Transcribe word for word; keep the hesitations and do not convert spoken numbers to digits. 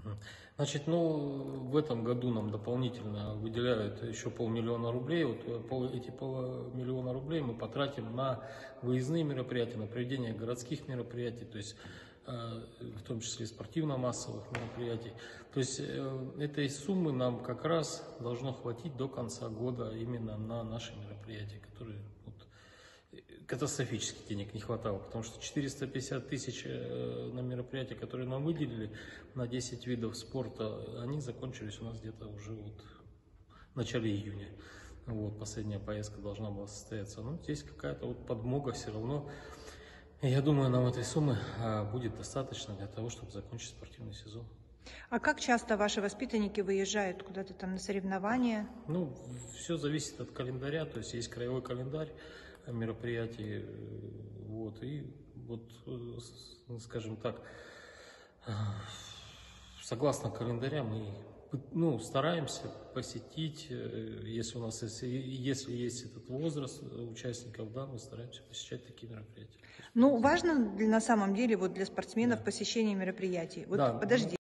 Мгм. Значит, ну, в этом году нам дополнительно выделяют еще полмиллиона рублей. Вот э, пол- эти полмиллиона рублей мы потратим на выездные мероприятия, на проведение городских мероприятий, то есть э, в том числе спортивно-массовых мероприятий. То есть э, этой суммы нам как раз должно хватить до конца года именно на наши мероприятия, которые вот, катастрофически денег не хватало, потому что четыреста пятьдесят тысяч э, на мероприятия, которые нам выделили на десять видов спорта, они закончились у нас где-то уже вот в начале июня. Вот, последняя поездка должна была состояться. Ну, здесь какая-то вот подмога все равно. Я думаю, нам этой суммы а, будет достаточно для того, чтобы закончить спортивный сезон. А как часто ваши воспитанники выезжают куда-то там на соревнования? Ну, все зависит от календаря, то есть есть краевой календарь мероприятий, э, вот, и вот, э, с- скажем так, э, согласно календаря мы, пы- ну, стараемся посетить, э, если у нас, есть- если есть этот возраст участников, да, мы стараемся посещать такие мероприятия. Ну, важно для- на самом деле вот для спортсменов Да. посещение мероприятий. Вот Да, подожди.